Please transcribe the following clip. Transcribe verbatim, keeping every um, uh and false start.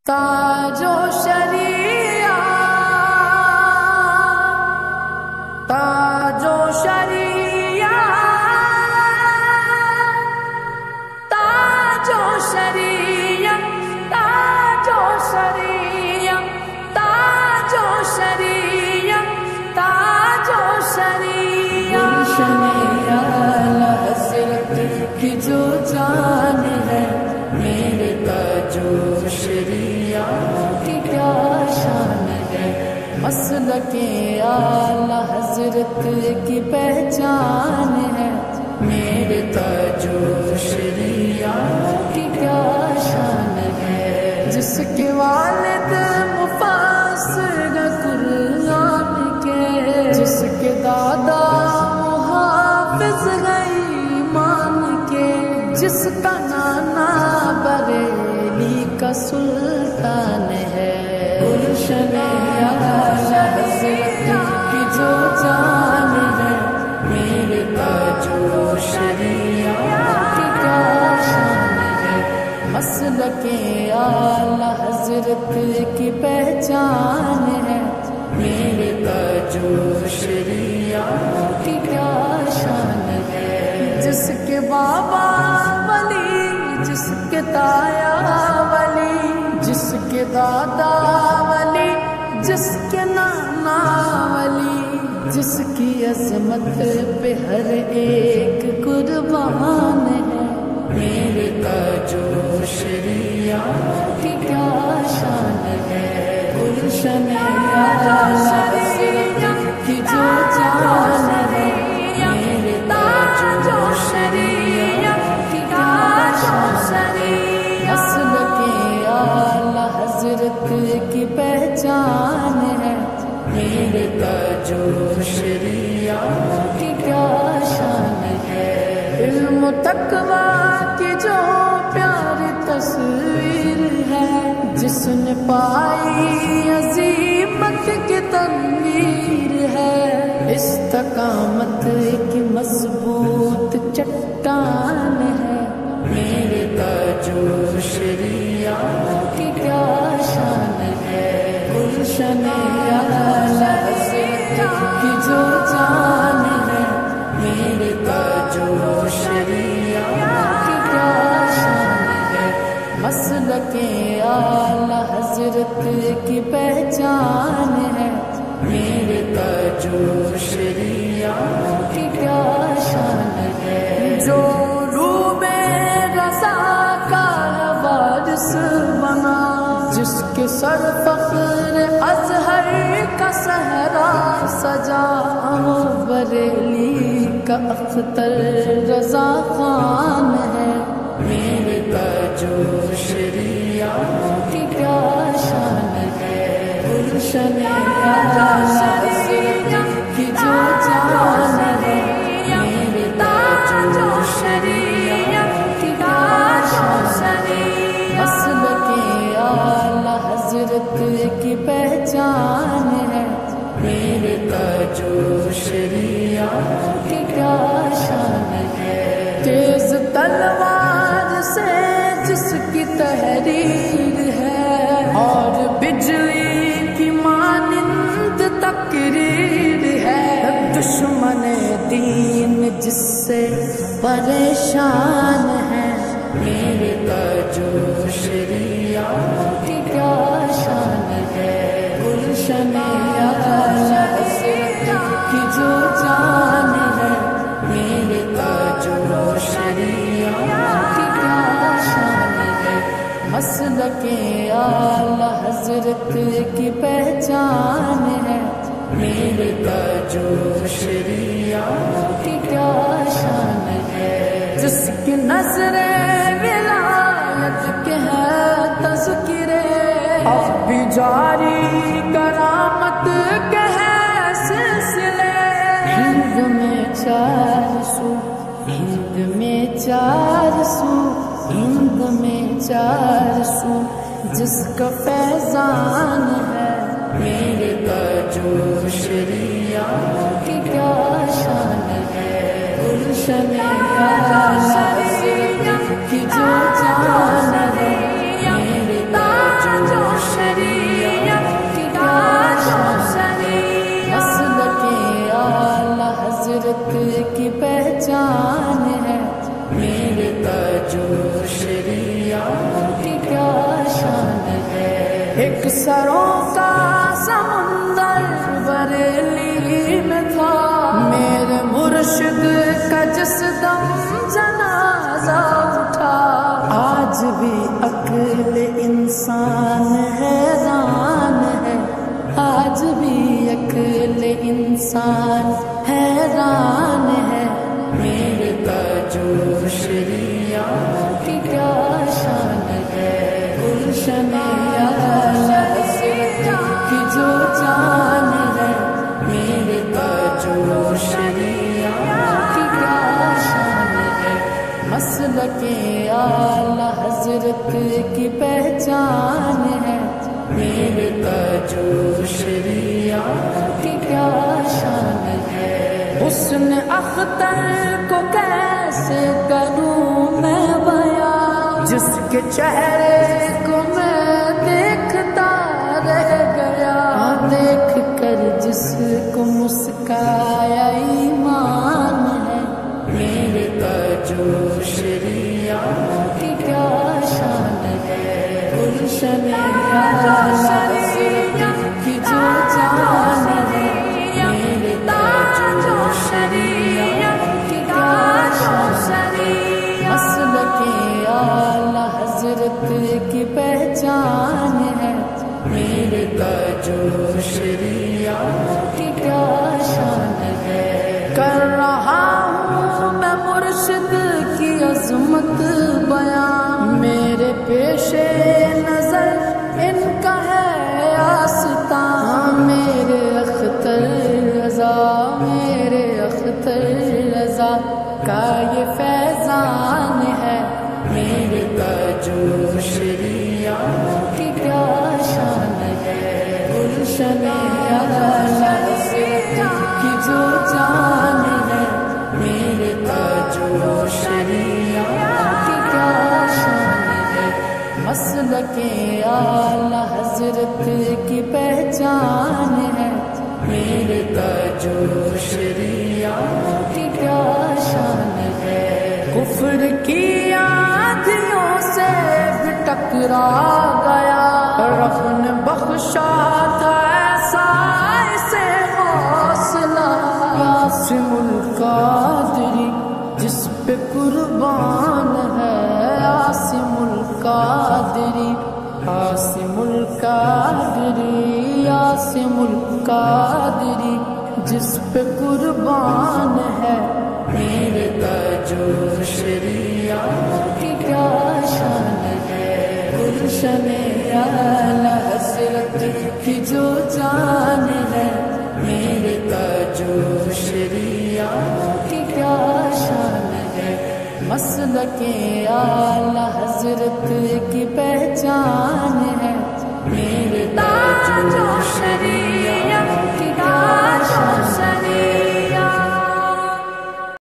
تاج و شریعت، تاج و شریعت، تاج و شریعت، تاج و شریعت، تاج و شریعت، تاج و شریعت، گلشن اعلی حضرت کی جو جان ہے، میرے تاج و شریعت کی کیا شان ہے، مسلک اعلی حضرت کی پہچان ہے، میرے تاج و شریعت کی کیا شان ہے، جس کے والد مفسر قرآن کے، جس کے دادا محافظ ایمان کے، جس کا نانا بریلی کا سلطان ہے، گلشن اعلی حضرت کی جو جان ہے، میرے تاج و شریعت کی کیا شان ہے، مسلک اعلی حضرت کی پہچان ہے، میرے تاج و شریعت کی کیا شان ہے، جس کے بابا ولی، جس کے تایا ولی، جس کے دادا ولی، جس کے نانا ولی، جس کی عظمت پہ ہر ایک قربان ہے، میرے تاج و شریعت کی کیا شان ہے، گلشن اعلی حضرت کی جو جان ہے، میرے تاج و شریعت کی کیا شان ہے، مسلک اعلی حضرت کی پہچان ہے، میرے تاج و شریعت کی کیا شان ہے، علم و تقویٰ کی جو پیاری تصویر ہے، جس نے پائی عظیمت کی تنویر ہے، استقامت کی مضبوط چٹان ہے، میرے تاج و شریعت کی کیا شان ہے، گلشن اعلی حضرت کی جو جان ہے، میرے تاج و شریعت کی کیا شان ہے، مسلک اعلی حضرت کی پہچان ہے، میرے تاج و شریعت کی کیا شان ہے، جو روح رضا کا وارث بنا، جس کے سر فخر ازہر کا صحرا سجا، وہ بریلی کا اختر رضا خان ہے، میرے تاج و شریعت کی کیا شان ہے، گلشن اعلی حضرت کی جو جان ہے، میرے تاج و شریعت کی کیا شان ہے، مسلک اعلی حضرت کی پہچان ہے، میرے تاج و شریعت کی کیا شان ہے، تیز تلوار سے جس کی تحریر ہے، اور بجلی کی مانند تقریر ہے، دشمن دین جس سے پریشان ہے، میرے تاج و شریعت کی کیا شان ہے، گلشن اعلی حضرت کی جو جان ہے، میرے تاج و شریعت کی کیا شان ہے، مسلک اعلی حضرت کی پہچان ہے، میرے تاج و شریعت کی کیا شان ہے، جس کی نظر ولایت کے ہے تذکرے، اب بھی جاری کرامت کے ہے سلسلے، ہند میں چار سو، ہند میں چار سو، ہند میں چار سو، جس کا فیضان ہے، میرے تاج و شریعت کی کیا شان ہے، گلشن اعلی حضرت کی جو جان ہے، میرے تاج و ایک سروں کا سمندر بریلی میں تھا، میرے مرشد کا جس دم جنازہ اٹھا، آج بھی عقل انسان حیران ہے، آج بھی عقل انسان حیران ہے، میرے تاجو شریعہ کی کیا شان ہے، گلشن اعلی حضرت کی جو جان ہے، میرے تاجو شریعہ کی کیا شان ہے، مسلک اعلی حضرت کی پہچان ہے، میرے تاجو شریعہ کی کیا شان ہے، حسن اختر کو کیسے کروں میں بیان، جس کے چہرے کو میں دیکھتا رہ گیا، دیکھ کر جس کو مسکایا ایمان ہے، میرے تاجو شریعہ کی کیا شان ہے، گلشن اعلی حضرت کی جو جان ہے، میرے تاجو شریعہ کی کیا شان ہے، مسلک اعلی حضرت کی پہچان ہے، میرے تاجو شریعہ کی کیا شان ہے، کر رہا ہوں میں مرشد کی عظمت بیان، میرے پیش نظر ان کا ہے آستان، میرے اختر رضا میرے اختر رضا کا یہ فیضان ہے، میرے تاجو شریعہ کی کیا شان ہے، گلشن اعلی حضرت کی جو جان ہے، میرے تاجو شریعہ کی کیا شان ہے، مسلک اعلی حضرت کی پہچان ہے، میرے تاجو شریعہ کی کیا شان ہے، کفر کی آندھیوں سے بھی ٹکرا گیا، رب نے بخشا تھا ایسا اسے حوصلہ، عاصم القادری جس پہ قربان ہے، عاصم القادری عاصم القادری عاصم القادری جس پہ قربان ہے، میرے تاجو شریعہ کی کیا شان ہے، گلشن اعلی حضرت کی جو جان ہے، میرے تاجو شریعہ کی کیا شان ہے، مسلک اعلی حضرت کی پہچان ہے، میرے تاجو شریعہ